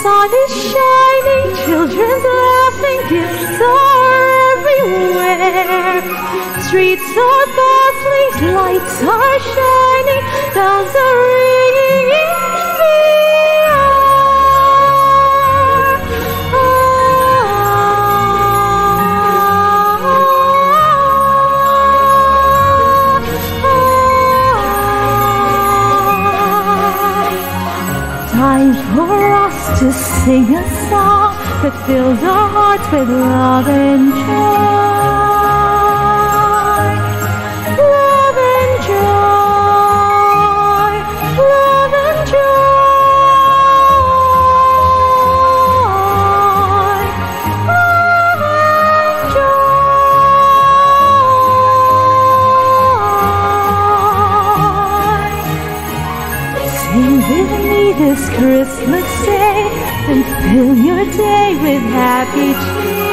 sun is shining, children's laughing, gifts are everywhere. Streets are bustling, lights are shining, bells are ringing in the air. Time for us to sing a song that fills our hearts with love and joy. Love and joy, love and joy, love and joy. Sing with me this Christmas day and fill your day with happy cheer.